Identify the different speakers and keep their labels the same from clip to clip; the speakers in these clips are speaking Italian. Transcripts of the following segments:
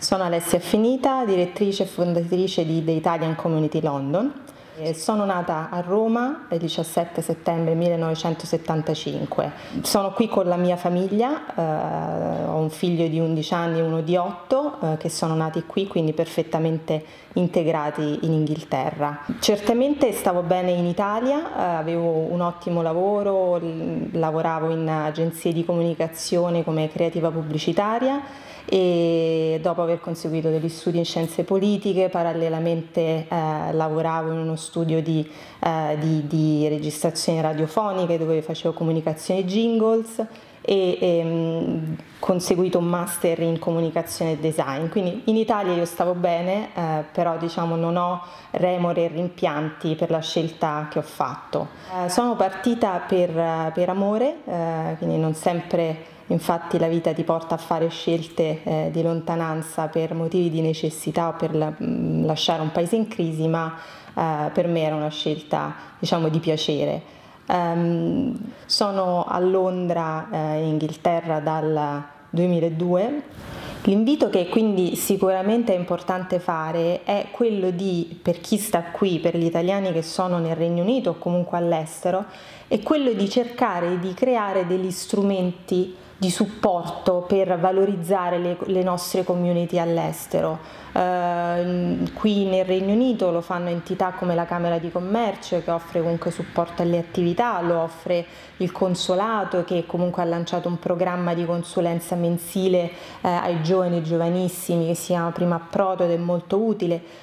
Speaker 1: Sono Alessia Affinita, direttrice e fondatrice di The Italian Community London. Sono nata a Roma il 17 settembre 1975. Sono qui con la mia famiglia, ho un figlio di 11 anni e uno di 8 che sono nati qui, quindi perfettamente integrati in Inghilterra. Certamente stavo bene in Italia, avevo un ottimo lavoro, lavoravo in agenzie di comunicazione come creativa pubblicitaria e dopo aver conseguito degli studi in scienze politiche parallelamente lavoravo in uno studio di registrazioni radiofoniche dove facevo comunicazione e jingles e conseguito un master in comunicazione e design. Quindi in Italia io stavo bene, però diciamo non ho remore e rimpianti per la scelta che ho fatto. Sono partita per amore, quindi non sempre. Infatti la vita ti porta a fare scelte di lontananza per motivi di necessità o per lasciare un paese in crisi, ma per me era una scelta, diciamo, di piacere. Sono a Londra, in Inghilterra, dal 2002. L'invito che quindi sicuramente è importante fare è quello di, per chi sta qui, per gli italiani che sono nel Regno Unito o comunque all'estero, è quello di cercare di creare degli strumenti di supporto per valorizzare le nostre community all'estero. Qui nel Regno Unito lo fanno entità come la Camera di Commercio che offre comunque supporto alle attività, lo offre il Consolato che comunque ha lanciato un programma di consulenza mensile ai giovani e giovanissimi che si chiama Primo Approdo ed è molto utile.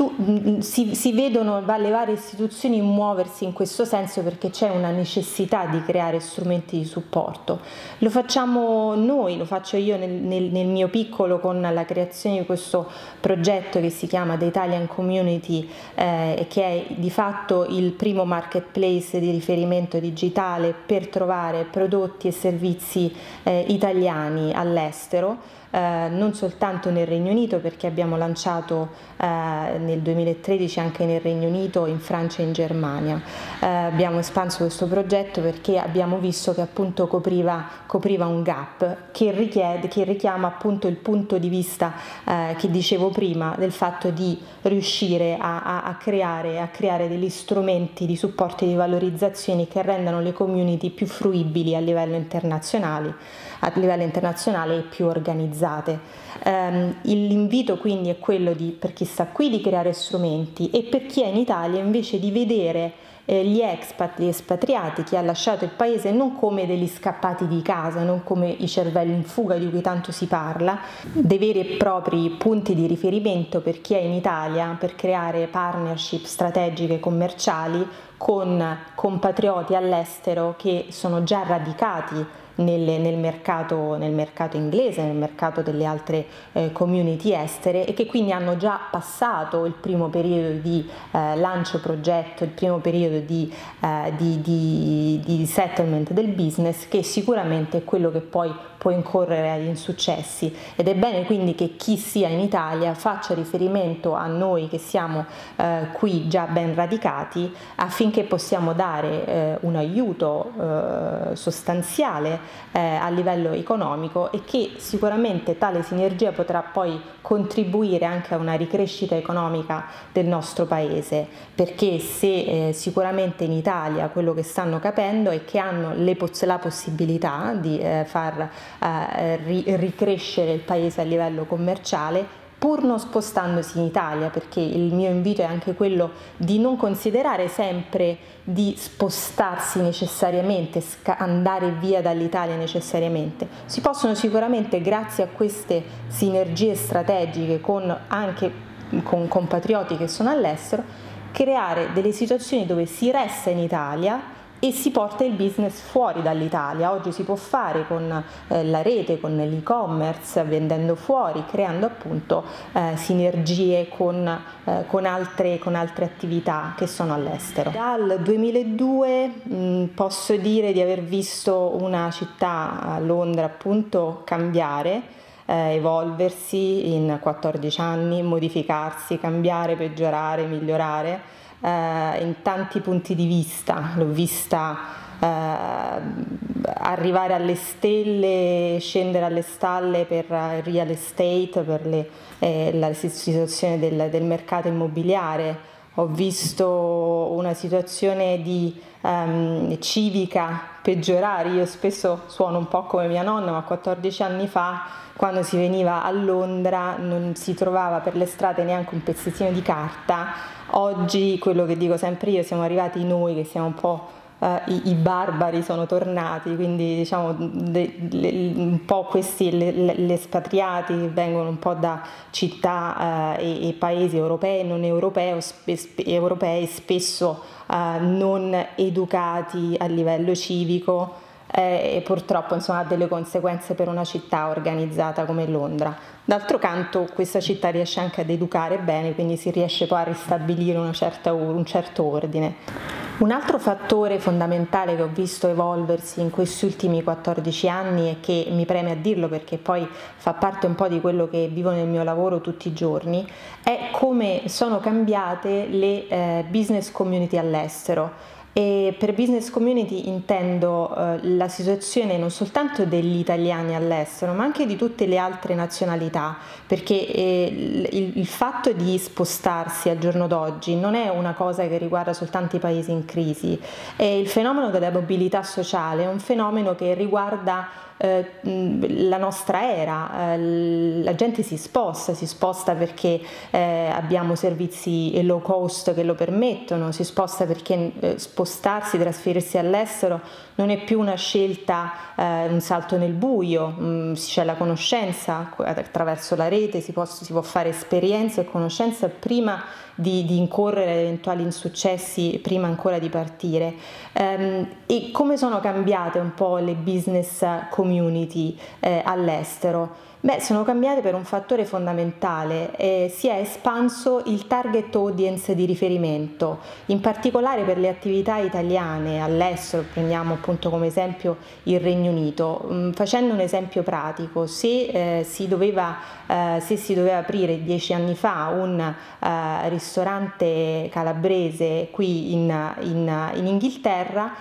Speaker 1: Si vedono le varie istituzioni muoversi in questo senso perché c'è una necessità di creare strumenti di supporto. Lo facciamo noi, lo faccio io nel mio piccolo con la creazione di questo progetto che si chiama The Italian Community, che è di fatto il primo marketplace di riferimento digitale per trovare prodotti e servizi italiani all'estero. Non soltanto nel Regno Unito, perché abbiamo lanciato nel 2013 anche nel Regno Unito, in Francia e in Germania. Abbiamo espanso questo progetto perché abbiamo visto che appunto copriva un gap che richiama appunto il punto di vista che dicevo prima, del fatto di riuscire a creare degli strumenti di supporto e di valorizzazione che rendano le community più fruibili a livello internazionale e più organizzate. L'invito quindi è quello per chi sta qui di creare strumenti e per chi è in Italia invece di vedere gli expat, gli espatriati, chi ha lasciato il paese non come degli scappati di casa, non come i cervelli in fuga di cui tanto si parla, dei veri e propri punti di riferimento per chi è in Italia per creare partnership strategiche commerciali con compatrioti all'estero che sono già radicati nel mercato inglese, nel mercato delle altre community estere e che quindi hanno già passato il primo periodo di lancio progetto, il primo periodo di settlement del business, che sicuramente è quello che poi può incorrere agli insuccessi, ed è bene quindi che chi sia in Italia faccia riferimento a noi che siamo qui già ben radicati affinché possiamo dare un aiuto sostanziale a livello economico e che sicuramente tale sinergia potrà poi contribuire anche a una ricrescita economica del nostro paese, perché se sicuramente in Italia quello che stanno capendo è che hanno la possibilità di far ricrescere il paese a livello commerciale pur non spostandosi in Italia, perché il mio invito è anche quello di non considerare sempre di spostarsi necessariamente, andare via dall'Italia necessariamente. Si possono sicuramente, grazie a queste sinergie strategiche anche con compatrioti che sono all'estero, creare delle situazioni dove si resta in Italia e si porta il business fuori dall'Italia. Oggi si può fare con la rete, con l'e-commerce, vendendo fuori, creando appunto sinergie con altre attività che sono all'estero. Dal 2002 posso dire di aver visto una città, Londra appunto, cambiare, evolversi in 14 anni, modificarsi, cambiare, peggiorare, migliorare in tanti punti di vista. L'ho vista arrivare alle stelle, scendere alle stalle per il real estate, per la situazione del mercato immobiliare. Ho visto una situazione di civica peggiorare. Io spesso suono un po' come mia nonna, ma 14 anni fa, quando si veniva a Londra, non si trovava per le strade neanche un pezzettino di carta. Oggi, quello che dico sempre io, siamo arrivati noi che siamo un po' i barbari, sono tornati, quindi diciamo un po' questi gli espatriati vengono un po' da città e paesi europei e non europei, spesso non educati a livello civico, e purtroppo insomma ha delle conseguenze per una città organizzata come Londra. D'altro canto questa città riesce anche ad educare bene, quindi si riesce poi a ristabilire un certo ordine. Un altro fattore fondamentale che ho visto evolversi in questi ultimi 14 anni e che mi preme a dirlo perché poi fa parte un po' di quello che vivo nel mio lavoro tutti i giorni, è come sono cambiate le business community all'estero. E per business community intendo la situazione non soltanto degli italiani all'estero, ma anche di tutte le altre nazionalità, perché il fatto di spostarsi al giorno d'oggi non è una cosa che riguarda soltanto i paesi in crisi, e il fenomeno della mobilità sociale è un fenomeno che riguarda la nostra era. La gente si sposta perché abbiamo servizi low cost che lo permettono, si sposta perché spostarsi, trasferirsi all'estero non è più una scelta, un salto nel buio, c'è la conoscenza attraverso la rete, si può fare esperienza e conoscenza prima di incorrere eventuali insuccessi, prima ancora di partire. E come sono cambiate un po' le business community all'estero? Beh, sono cambiate per un fattore fondamentale, si è espanso il target audience di riferimento, in particolare per le attività italiane all'estero. Prendiamo appunto come esempio il Regno Unito. Facendo un esempio pratico, se si doveva aprire 10 anni fa un ristorante calabrese qui in Inghilterra,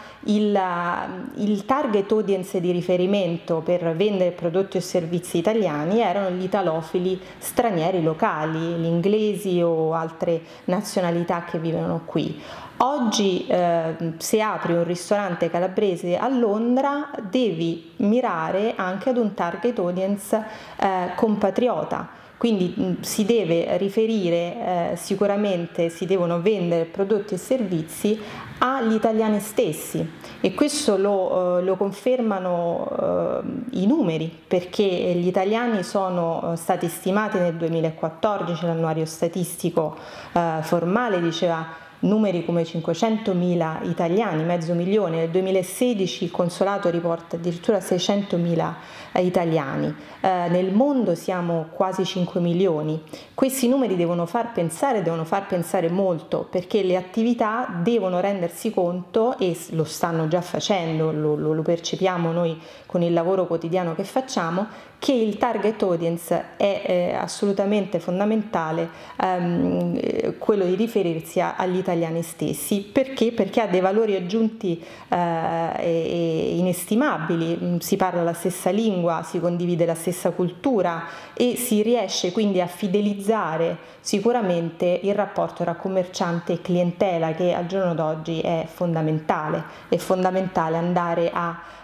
Speaker 1: il target audience di riferimento per vendere prodotti o servizi italiani erano gli italofili stranieri locali, gli inglesi o altre nazionalità che vivono qui. Oggi se apri un ristorante calabrese a Londra devi mirare anche ad un target audience compatriota. Quindi si deve riferire, sicuramente si devono vendere prodotti e servizi agli italiani stessi, e questo lo confermano i numeri, perché gli italiani sono stati stimati nel 2014, l'annuario statistico formale diceva numeri come 500.000 italiani, mezzo milione. Nel 2016 il consolato riporta addirittura 600.000 italiani. Nel mondo siamo quasi 5 milioni. Questi numeri devono far pensare molto, perché le attività devono rendersi conto, e lo stanno già facendo, lo percepiamo noi con il lavoro quotidiano che facciamo, che il target audience è assolutamente fondamentale, quello di riferirsi agli italiani stessi. Perché? Perché ha dei valori aggiunti inestimabili, si parla la stessa lingua, si condivide la stessa cultura e si riesce quindi a fidelizzare sicuramente il rapporto tra commerciante e clientela, che al giorno d'oggi è fondamentale. È fondamentale andare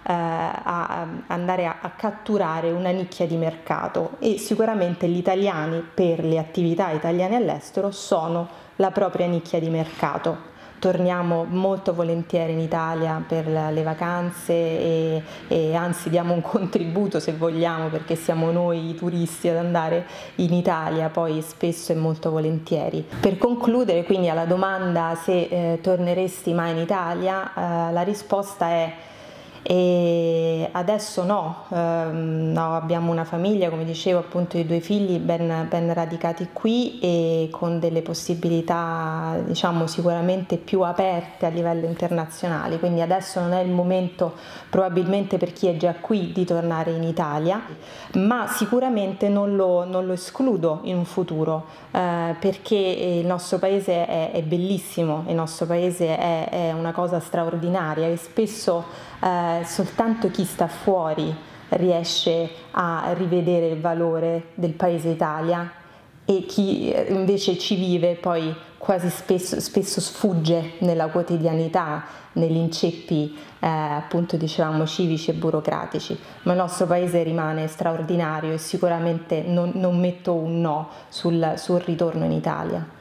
Speaker 1: a catturare una nicchia di mercato, e sicuramente gli italiani, per le attività italiane all'estero, sono la propria nicchia di mercato. Torniamo molto volentieri in Italia per le vacanze e anzi diamo un contributo, se vogliamo, perché siamo noi i turisti ad andare in Italia, poi spesso e molto volentieri. Per concludere, quindi, alla domanda se torneresti mai in Italia, la risposta è e adesso no, abbiamo una famiglia, come dicevo, appunto di 2 figli ben radicati qui e con delle possibilità, diciamo, sicuramente più aperte a livello internazionale, quindi adesso non è il momento probabilmente per chi è già qui di tornare in Italia, ma sicuramente non lo escludo in un futuro, perché il nostro paese è bellissimo, il nostro paese è una cosa straordinaria e spesso soltanto chi sta fuori riesce a rivedere il valore del paese Italia e chi invece ci vive poi quasi spesso sfugge nella quotidianità, negli inceppi appunto dicevamo civici e burocratici, ma il nostro paese rimane straordinario e sicuramente non metto un no sul ritorno in Italia.